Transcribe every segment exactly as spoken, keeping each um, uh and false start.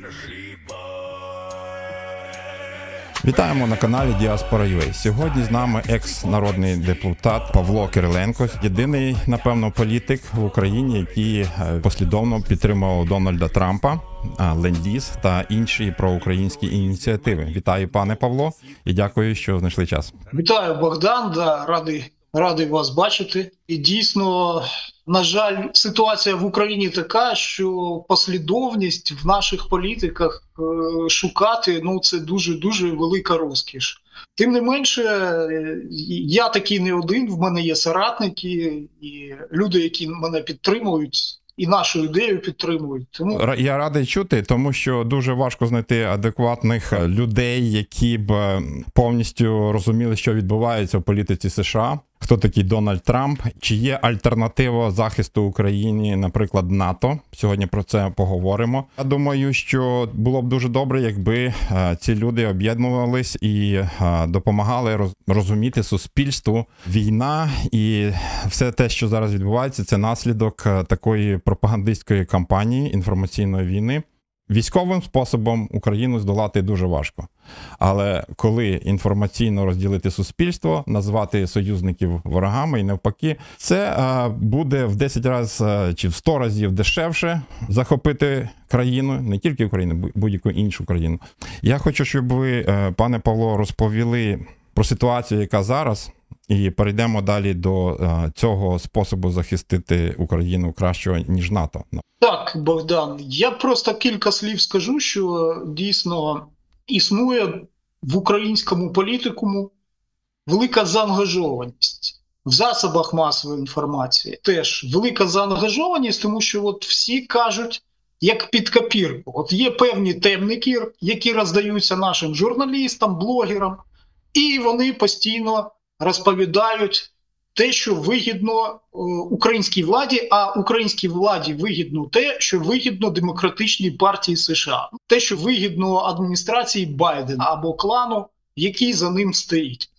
Вітаємо на каналі Діаспора ю а. Сьогодні з нами екс-народний депутат Павло Кириленко, єдиний, напевно, політик в Україні, який послідовно підтримував Дональда Трампа, ленд-ліз та інші проукраїнські ініціативи. Вітаю, пане Павло, і дякую, що знайшли час. Вітаю, Богдан, да, радий, радий вас бачити. І дійсно, на жаль, ситуація в Україні така, що послідовність в наших політиках е, шукати, ну, це дуже-дуже велика розкіш. Тим не менше, я такий не один, в мене є соратники і люди, які мене підтримують, і нашу ідею підтримують. Тому я радий чути, тому що дуже важко знайти адекватних людей, які б повністю розуміли, що відбувається в політиці США. Хто такий Дональд Трамп? Чи є альтернатива захисту Україні, наприклад, НАТО? Сьогодні про це поговоримо. Я думаю, що було б дуже добре, якби ці люди об'єднувались і допомагали розуміти суспільству. Війна і все те, що зараз відбувається, це наслідок такої пропагандистської кампанії, інформаційної війни. Військовим способом Україну здолати дуже важко. Але коли інформаційно розділити суспільство, назвати союзників ворогами і навпаки, це а, буде в десять разів чи в сто разів дешевше захопити країну, не тільки Україну, будь-яку іншу країну. Я хочу, щоб ви, пане Павло, розповіли про ситуацію, яка зараз, і перейдемо далі до а, цього способу захистити Україну кращого, ніж НАТО. Так, Богдан, я просто кілька слів скажу, що дійсно існує в українському політикуму велика заангажованість. В засобах масової інформації теж велика заангажованість, тому що от всі кажуть, як під копірку. От є певні темники, які роздаються нашим журналістам, блогерам, і вони постійно розповідають те, що вигідно е, українській владі, а українській владі вигідно те, що вигідно демократичній партії США. Те, що вигідно адміністрації Байдена або клану, який за ним стоїть.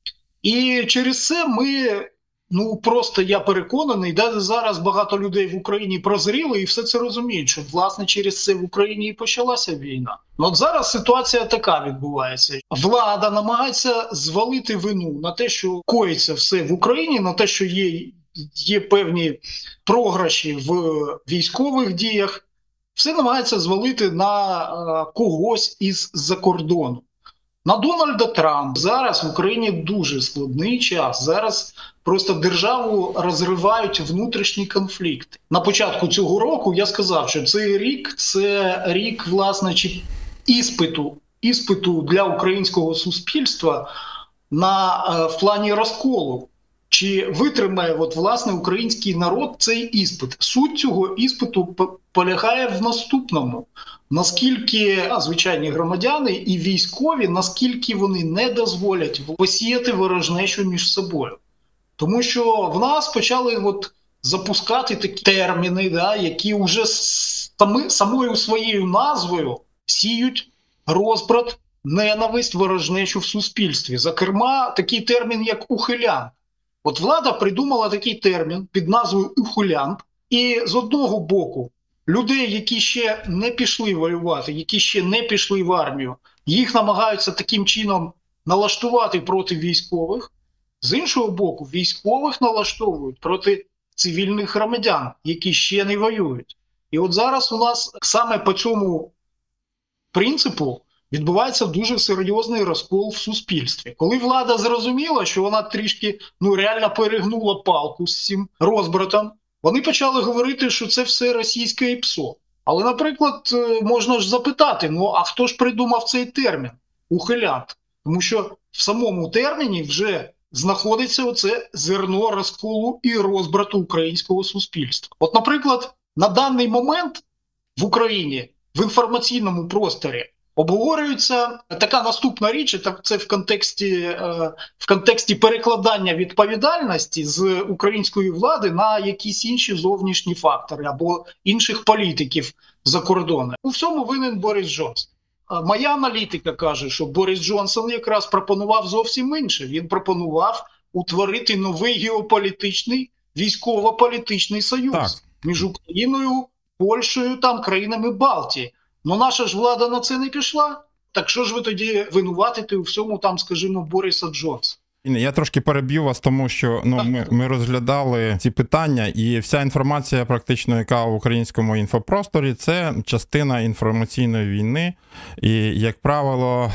І через це ми, ну просто я переконаний, да, зараз багато людей в Україні прозріли і все це розуміють, що власне через це в Україні і почалася війна. Ну, от зараз ситуація така відбувається. Влада намагається звалити вину на те, що коїться все в Україні, на те, що є, є певні програші в військових діях. Все намагається звалити на а, когось із-за кордону. На Дональда Трампа. Зараз в Україні дуже складний час. Зараз просто державу розривають внутрішні конфлікти. На початку цього року я сказав, що цей рік – це рік, власне, чи іспиту, іспиту для українського суспільства на е, в плані розколу. Чи витримає от, власне, український народ цей іспит? Суть цього іспиту полягає в наступному. Наскільки звичайні громадяни і військові, наскільки вони не дозволять посіяти ворожнечу між собою. Тому що в нас почали от запускати такі терміни, да, які вже самі, самою своєю назвою сіють розбрат, ненависть, ворожнечу в суспільстві. Зокрема, такий термін, як ухилянт. От влада придумала такий термін під назвою ухилянт, і з одного боку людей, які ще не пішли воювати, які ще не пішли в армію, їх намагаються таким чином налаштувати проти військових. З іншого боку, військових налаштовують проти цивільних громадян, які ще не воюють. І от зараз у нас саме по цьому принципу відбувається дуже серйозний розкол в суспільстві. Коли влада зрозуміла, що вона трішки ну, реально перегнула палку з цим розбратом, вони почали говорити, що це все російське ІПСО. Але, наприклад, можна ж запитати, ну а хто ж придумав цей термін ухилянт? Тому що в самому терміні вже знаходиться оце зерно розколу і розбрату українського суспільства. От, наприклад, на даний момент в Україні в інформаційному просторі обговорюється така наступна річ, це в контексті, в контексті перекладання відповідальності з української влади на якісь інші зовнішні фактори або інших політиків за кордоном. У всьому винен Борис Джонсон. Моя аналітика каже, що Борис Джонсон якраз пропонував зовсім інше. Він пропонував утворити новий геополітичний, військово-політичний союз так. між Україною, Польщею, там, країнами Балтії. Ну наша ж влада на це не пішла. Так що ж ви тоді винуватите у всьому там, скажімо, Бориса Джонса? Я трошки переб'ю вас, тому що ну, ми, ми розглядали ці питання, і вся інформація, практично, яка в українському інфопросторі, це частина інформаційної війни. І, як правило,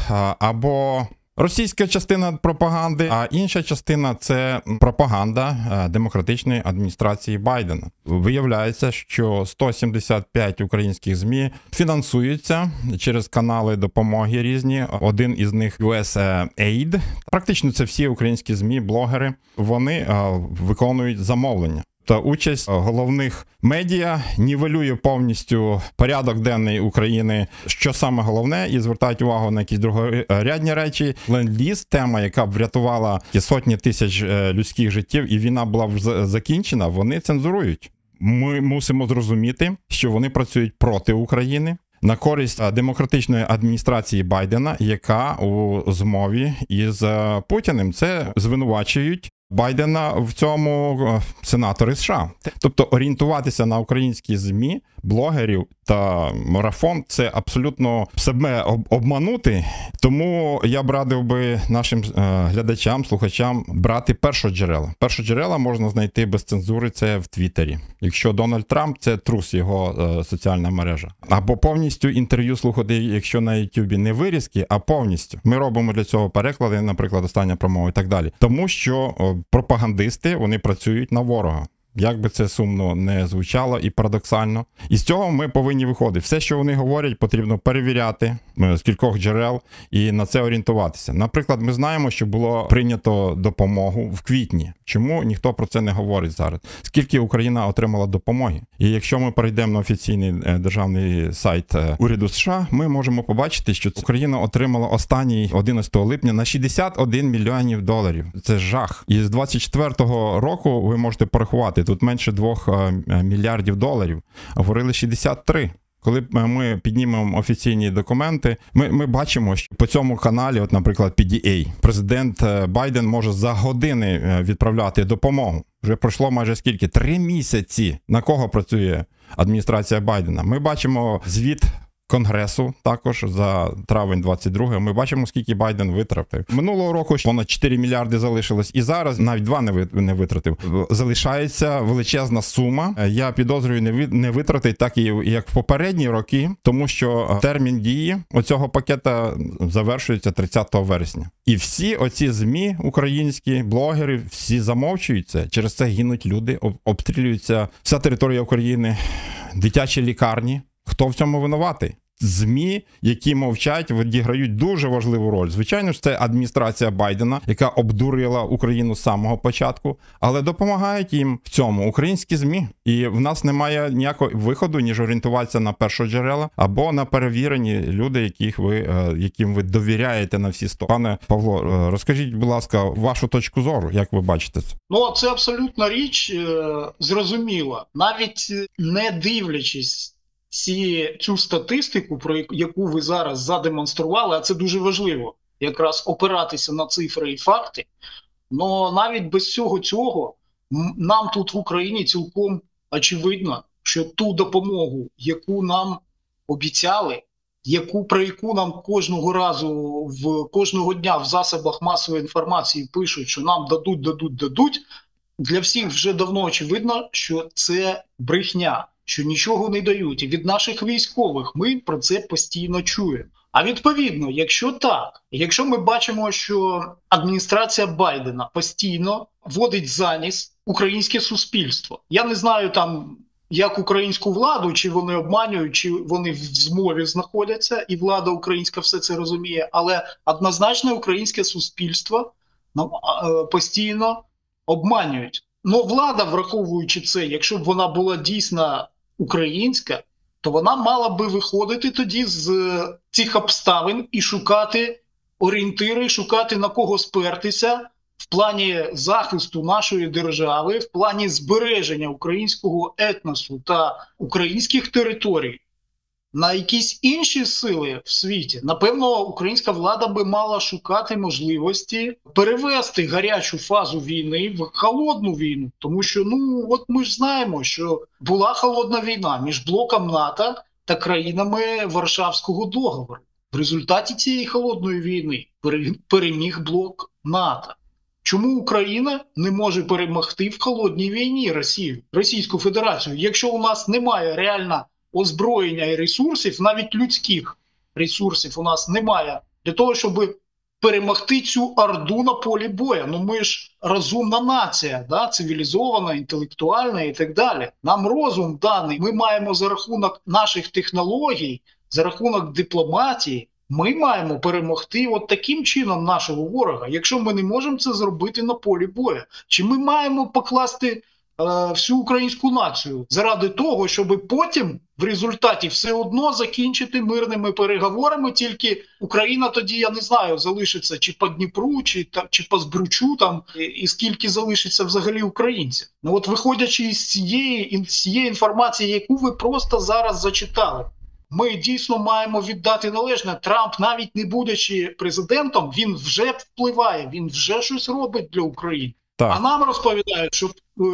або російська частина пропаганди, а інша частина – це пропаганда демократичної адміністрації Байдена. Виявляється, що сто сімдесят п'ять українських ЗМІ фінансуються через канали допомоги різні. Один із них ю ес ей ді. Практично це всі українські ЗМІ, блогери. Вони виконують замовлення. Та участь головних медіа нівелює повністю порядок денний України, що саме головне, і звертають увагу на якісь другорядні речі. Ленд-ліз, тема, яка б врятувала сотні тисяч людських життів, і війна була б закінчена, вони цензурують. Ми мусимо зрозуміти, що вони працюють проти України, на користь демократичної адміністрації Байдена, яка у змові із Путіним. Це звинувачують Байдена в цьому сенатори США. Тобто орієнтуватися на українські ЗМІ, блогерів та марафон – це абсолютно себе обманути. Тому я б радив би нашим глядачам, слухачам брати першоджерела. Першоджерела можна знайти без цензури – це в Твіттері. Якщо Дональд Трамп – це трус, його соціальна мережа. Або повністю інтерв'ю слухати, якщо на Ютубі не вирізки, а повністю. Ми робимо для цього переклади, наприклад, остання промова і так далі. Тому що пропагандисти, вони працюють на ворога. Як би це сумно не звучало і парадоксально. І з цього ми повинні виходити. Все, що вони говорять, потрібно перевіряти з кількох джерел і на це орієнтуватися. Наприклад, ми знаємо, що було прийнято допомогу в квітні. Чому ніхто про це не говорить зараз? Скільки Україна отримала допомоги? І якщо ми перейдемо на офіційний державний сайт уряду США, ми можемо побачити, що Україна отримала останній одинадцятого липня на шістдесят один мільйонів доларів. Це жах. І з двадцять четвертого року ви можете порахувати, тут менше двох мільярдів доларів, а говорили шістдесят три. Коли ми піднімемо офіційні документи, ми, ми бачимо, що по цьому каналі, от, наприклад, пі ді ей, президент Байден може за години відправляти допомогу. Вже пройшло майже скільки? Три місяці. На кого працює адміністрація Байдена? Ми бачимо звіт Конгресу також за травень двадцять другого. Ми бачимо, скільки Байден витратив. Минулого року понад чотири мільярди залишилось. І зараз навіть два не витратив. Залишається величезна сума. Я підозрюю, не витратить так, як в попередні роки, тому що термін дії оцього пакета завершується тридцятого вересня. І всі оці ЗМІ українські, блогери, всі замовчуються. Через це гинуть люди, обстрілюється вся територія України, дитячі лікарні. Хто в цьому винуватий? ЗМІ, які мовчать, відіграють дуже важливу роль. Звичайно ж, це адміністрація Байдена, яка обдурила Україну з самого початку, але допомагають їм в цьому українські ЗМІ. І в нас немає ніякого виходу, ніж орієнтуватися на першоджерела або на перевірені люди, яких ви, яким ви довіряєте на всі сто. Пане Павло, розкажіть, будь ласка, вашу точку зору, як ви бачите це? Ну, це абсолютна річ, зрозуміла. Навіть не дивлячись Ці, цю статистику, про яку ви зараз задемонстрували, а це дуже важливо, якраз опиратися на цифри і факти, але навіть без всього цього нам тут в Україні цілком очевидно, що ту допомогу, яку нам обіцяли, яку, про яку нам кожного разу, в кожного дня в засобах масової інформації пишуть, що нам дадуть, дадуть, дадуть, для всіх вже давно очевидно, що це брехня, що нічого не дають. І від наших військових ми про це постійно чуємо. А відповідно, якщо так, якщо ми бачимо, що адміністрація Байдена постійно вводить за ніс українське суспільство. Я не знаю там, як українську владу, чи вони обманюють, чи вони в змові знаходяться, і влада українська все це розуміє, але однозначно українське суспільство постійно обманюють. Ну, влада, враховуючи це, якщо б вона була дійсно українська, то вона мала би виходити тоді з цих обставин і шукати орієнтири, шукати на кого спертися в плані захисту нашої держави, в плані збереження українського етносу та українських територій. На якісь інші сили в світі, напевно, українська влада би мала шукати можливості перевести гарячу фазу війни в холодну війну. Тому що, ну, от ми ж знаємо, що була холодна війна між блоком НАТО та країнами Варшавського договору. В результаті цієї холодної війни переміг блок НАТО. Чому Україна не може перемогти в холодній війні Росію, Російську Федерацію, якщо у нас немає реально озброєння і ресурсів, навіть людських ресурсів у нас немає, для того, щоб перемогти цю орду на полі бою. Ну ми ж розумна нація, да? Цивілізована, інтелектуальна і так далі. Нам розум даний, ми маємо за рахунок наших технологій, за рахунок дипломатії, ми маємо перемогти от таким чином нашого ворога, якщо ми не можемо це зробити на полі бою. Чи ми маємо покласти е, всю українську націю заради того, щоб потім в результаті все одно закінчити мирними переговорами, тільки Україна тоді, я не знаю, залишиться чи по Дніпру, чи, та, чи по Збручу, там, і, і скільки залишиться взагалі українців. Ну от виходячи із цієї, з цієї інформації, яку ви просто зараз зачитали, ми дійсно маємо віддати належне. Трамп, навіть не будучи президентом, він вже впливає, він вже щось робить для України. Так. А нам розповідають, що,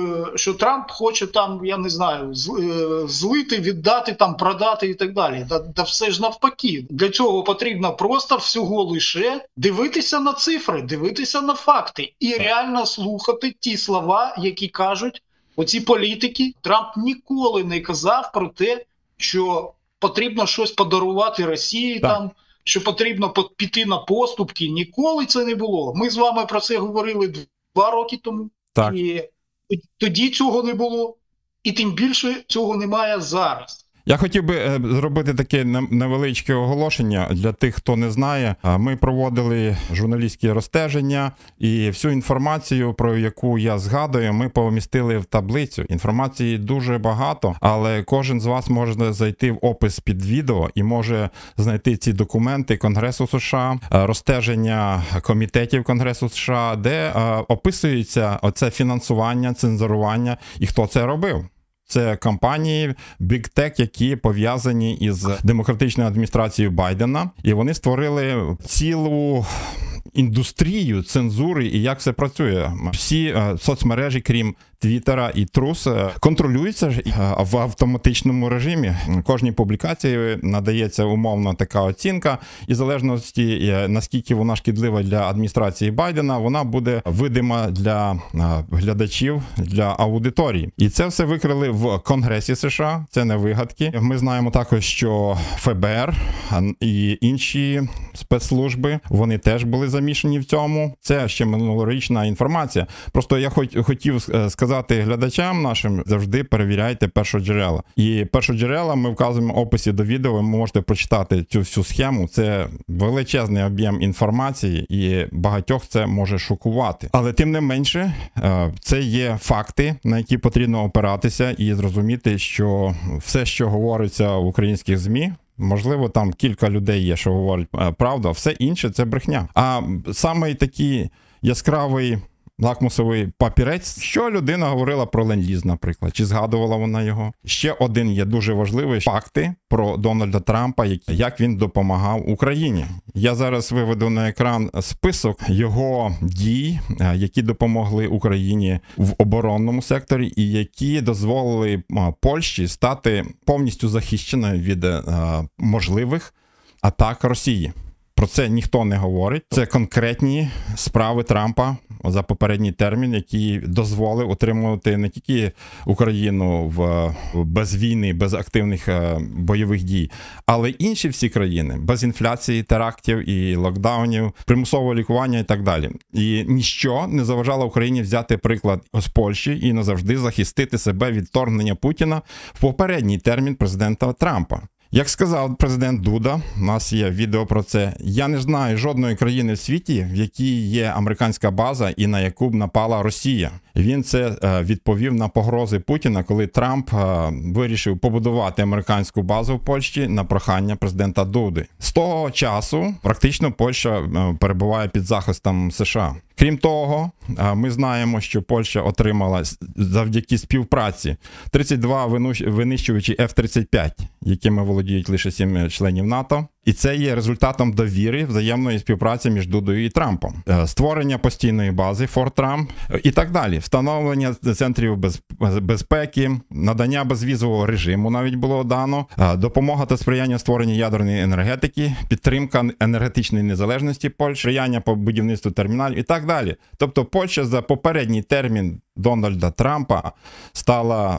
що Трамп хоче там, я не знаю, злити, віддати, там, продати і так далі. Да, да все ж навпаки. Для цього потрібно просто всього лише дивитися на цифри, дивитися на факти і реально слухати ті слова, які кажуть оці політики. Трамп ніколи не казав про те, що потрібно щось подарувати Росії, там, що потрібно піти на поступки. Ніколи це не було. Ми з вами про це говорили два роки тому. Так. І тоді цього не було. І тим більше цього немає зараз. Я хотів би зробити таке невеличке оголошення для тих, хто не знає. Ми проводили журналістські розстеження, і всю інформацію, про яку я згадую, ми помістили в таблицю. Інформації дуже багато, але кожен з вас може зайти в опис під відео і може знайти ці документи Конгресу США, розстеження комітетів Конгресу США, де описується оце фінансування, цензурування і хто це робив. Це компанії Big Tech, які пов'язані із демократичною адміністрацією Байдена. І вони створили цілу індустрію цензури і як все працює. Всі е, соцмережі, крім Твіттера і Трус, контролюються в автоматичному режимі. Кожній публікації надається умовно така оцінка, і в залежності, наскільки вона шкідлива для адміністрації Байдена, вона буде видима для глядачів, для аудиторії. І це все викрили в Конгресі США, це не вигадки. Ми знаємо також, що ФБР і інші спецслужби, вони теж були замішані в цьому. Це ще минулорічна інформація. Просто я хотів сказати, глядачам нашим, завжди перевіряйте першоджерела. І першоджерела ми вказуємо в описі до відео, ви можете прочитати цю всю схему. Це величезний об'єм інформації, і багатьох це може шокувати. Але тим не менше, це є факти, на які потрібно опиратися і зрозуміти, що все, що говориться в українських ЗМІ, можливо, там кілька людей є, що говорять правду, а все інше – це брехня. А саме такий яскравий лакмусовий папірець, що людина говорила про ленд-ліз, наприклад, чи згадувала вона його. Ще один є дуже важливий факти про Дональда Трампа, як він допомагав Україні. Я зараз виведу на екран список його дій, які допомогли Україні в оборонному секторі і які дозволили Польщі стати повністю захищеною від можливих атак Росії. Про це ніхто не говорить. Це конкретні справи Трампа за попередній термін, які дозволив утримувати не тільки Україну в без війни, без активних бойових дій, але й інші всі країни, без інфляції, терактів і локдаунів, примусового лікування і так далі. І ніщо не заважало Україні взяти приклад з Польщі і назавжди захистити себе від вторгнення Путіна в попередній термін президента Трампа. Як сказав президент Дуда, у нас є відео про це, я не знаю жодної країни в світі, в якій є американська база і на яку б напала Росія. Він це відповів на погрози Путіна, коли Трамп вирішив побудувати американську базу в Польщі на прохання президента Дуди. З того часу практично Польща перебуває під захистом США. Крім того, ми знаємо, що Польща отримала завдяки співпраці тридцять два винищувачі еф тридцять п'ять, якими володіють лише сім членів НАТО. І це є результатом довіри, взаємної співпраці між Дудою і Трампом. Створення постійної бази Форт Трамп і так далі. Встановлення центрів без... безпеки, надання безвізового режиму навіть було дано, допомога та сприяння створенню ядерної енергетики, підтримка енергетичної незалежності Польщі, сприяння по будівництву терміналів і так далі. Тобто Польща за попередній термін Дональда Трампа стала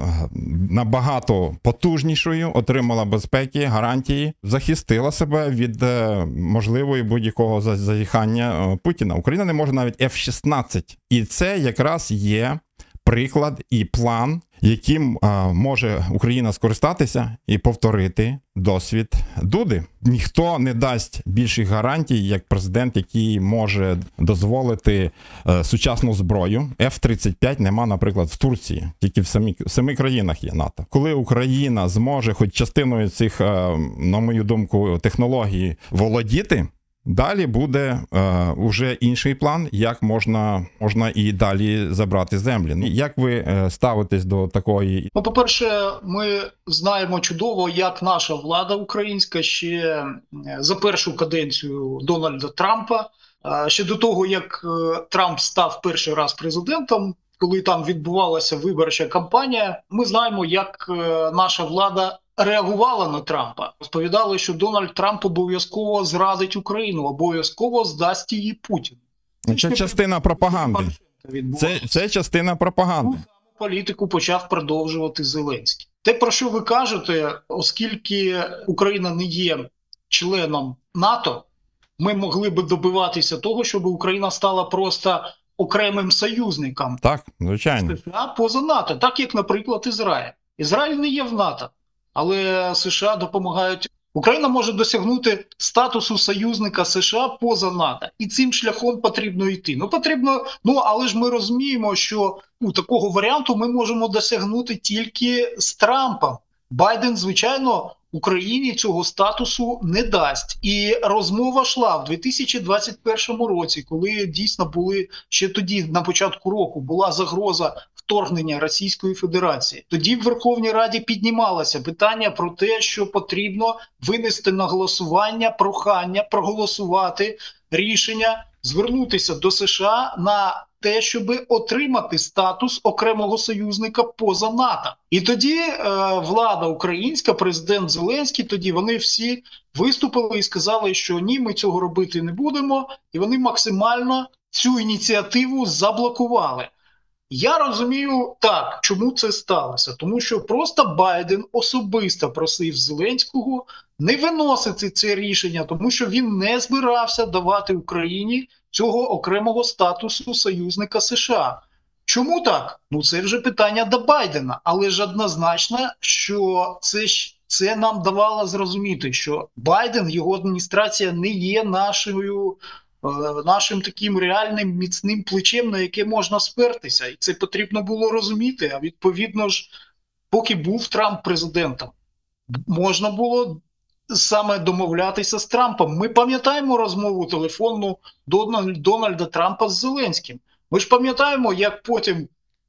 набагато потужнішою, отримала безпеки, гарантії, захистила себе від можливої будь-якого зазіхання Путіна. Україна не може навіть еф шістнадцять. І це якраз є приклад і план, яким а, може Україна скористатися і повторити досвід Дуди. Ніхто не дасть більших гарантій, як президент, який може дозволити а, сучасну зброю. еф тридцять п'ять нема, наприклад, в Турції. Тільки в самі, в семи країнах є НАТО. Коли Україна зможе хоч частиною цих, а, на мою думку, технологій володіти, далі буде е, уже інший план, як можна, можна і далі забрати землі. Як ви е, ставитесь до такої? Ну, по-перше, ми знаємо чудово, як наша влада українська ще за першу каденцію Дональда Трампа, е, ще до того, як е, Трамп став перший раз президентом, коли там відбувалася виборча кампанія, ми знаємо, як е, наша влада реагувала на Трампа. Розповідали, що Дональд Трамп обов'язково зрадить Україну, обов'язково здасть її Путіну. Це частина пропаганди. Це, це частина пропаганди. Ту саму політику почав продовжувати Зеленський. Те, про що ви кажете, оскільки Україна не є членом НАТО, ми могли би добиватися того, щоб Україна стала просто окремим союзником. Так, звичайно. США поза НАТО, так як, наприклад, Ізраїль. Ізраїль не є в НАТО. Але США допомагають. Україна може досягнути статусу союзника США поза НАТО. І цим шляхом потрібно йти. Ну, потрібно, ну, але ж ми розуміємо, що ну, такого варіанту ми можемо досягнути тільки з Трампом. Байден, звичайно, Україні цього статусу не дасть. І розмова йшла в дві тисячі двадцять першому році, коли дійсно були, ще тоді, на початку року, була загроза вторгнення Російської Федерації. Тоді в Верховній Раді піднімалося питання про те, що потрібно винести на голосування прохання проголосувати рішення, звернутися до США на те, щоб отримати статус окремого союзника поза НАТО. І тоді е, влада українська, президент Зеленський, тоді вони всі виступили і сказали, що ні, ми цього робити не будемо, і вони максимально цю ініціативу заблокували. Я розумію так, чому це сталося. Тому що просто Байден особисто просив Зеленського не виносити це рішення, тому що він не збирався давати Україні цього окремого статусу союзника США. Чому так? Ну це вже питання до Байдена. Але ж однозначно, що це, це нам давало зрозуміти, що Байден, його адміністрація не є нашою нашим таким реальним міцним плечем, на яке можна спертися. І це потрібно було розуміти. А відповідно ж, поки був Трамп президентом, можна було саме домовлятися з Трампом. Ми пам'ятаємо розмову телефонну Дональда Трампа з Зеленським. Ми ж пам'ятаємо, як потім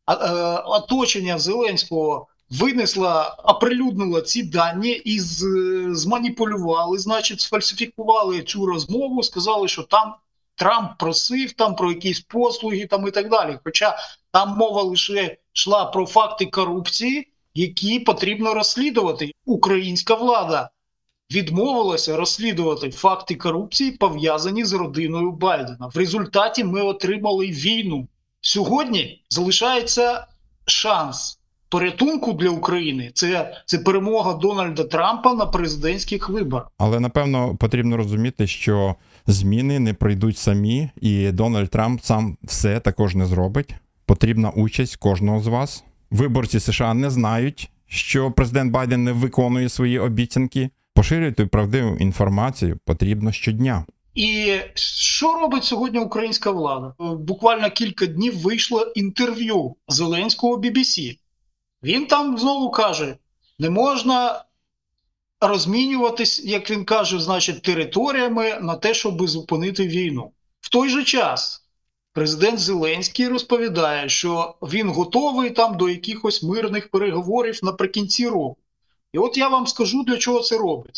оточення Зеленського винесла, оприлюднила ці дані і зманіпулювали, значить, сфальсифікували цю розмову, сказали, що там Трамп просив там про якісь послуги там і так далі. Хоча там мова лише йшла про факти корупції, які потрібно розслідувати. Українська влада відмовилася розслідувати факти корупції, пов'язані з родиною Байдена. В результаті ми отримали війну. Сьогодні залишається шанс порятунку для України. Це, це перемога Дональда Трампа на президентських виборах. Але, напевно, потрібно розуміти, що зміни не прийдуть самі, і Дональд Трамп сам все також не зробить. Потрібна участь кожного з вас. Виборці США не знають, що президент Байден не виконує свої обіцянки. Поширювати правдиву інформацію потрібно щодня. І що робить сьогодні українська влада? Буквально кілька днів вийшло інтерв'ю Зеленського бі бі сі. Він там знову каже, не можна розмінюватись, як він каже, значить, територіями на те, щоб зупинити війну. В той же час президент Зеленський розповідає, що він готовий там до якихось мирних переговорів наприкінці року. І от я вам скажу, для чого це робиться.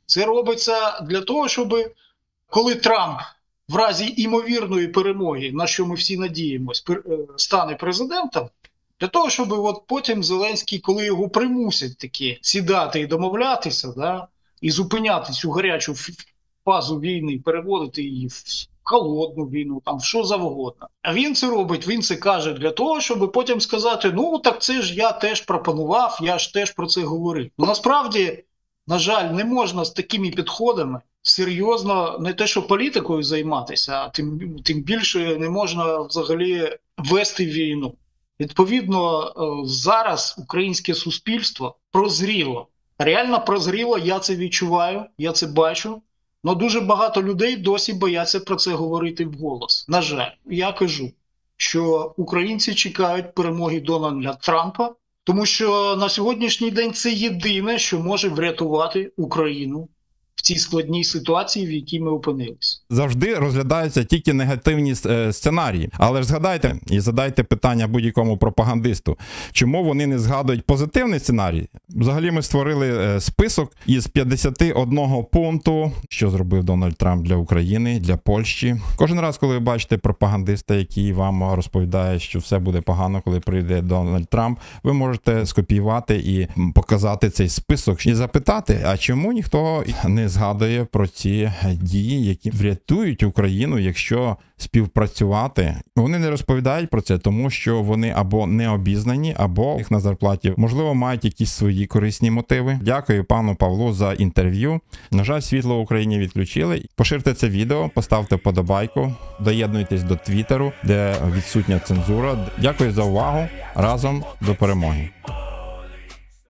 Це робиться для того, щоб коли Трамп в разі імовірної перемоги, на що ми всі надіємось, стане президентом, для того, щоб от потім Зеленський, коли його примусять таки сідати і домовлятися, да, і зупиняти цю гарячу фазу війни, переводити її в холодну війну, там, в що завгодно. А він це робить, він це каже для того, щоб потім сказати, ну так це ж я теж пропонував, я ж теж про це говорив. Ну, насправді, на жаль, не можна з такими підходами серйозно не те, що політикою займатися, а тим, тим більше не можна взагалі вести війну. Відповідно, зараз українське суспільство прозріло. Реально прозріло, я це відчуваю, я це бачу. Але дуже багато людей досі бояться про це говорити вголос. На жаль, я кажу, що українці чекають перемоги Дональда Трампа, тому що на сьогоднішній день це єдине, що може врятувати Україну в цій складній ситуації, в якій ми опинилися. Завжди розглядаються тільки негативні сценарії. Але ж згадайте і задайте питання будь-якому пропагандисту, чому вони не згадують позитивний сценарій? Взагалі ми створили список із п'ятдесят один пункту, що зробив Дональд Трамп для України, для Польщі. Кожен раз, коли ви бачите пропагандиста, який вам розповідає, що все буде погано, коли прийде Дональд Трамп, ви можете скопіювати і показати цей список і запитати, а чому ніхто не згадує про ці дії, які врятують Україну, якщо співпрацювати. Вони не розповідають про це, тому що вони або не обізнані, або їх на зарплаті, можливо, мають якісь свої корисні мотиви. Дякую пану Павлу за інтерв'ю. На жаль, світло в Україні відключили. Поширте це відео, поставте подобайку, доєднуйтесь до Твіттеру, де відсутня цензура. Дякую за увагу. Разом до перемоги.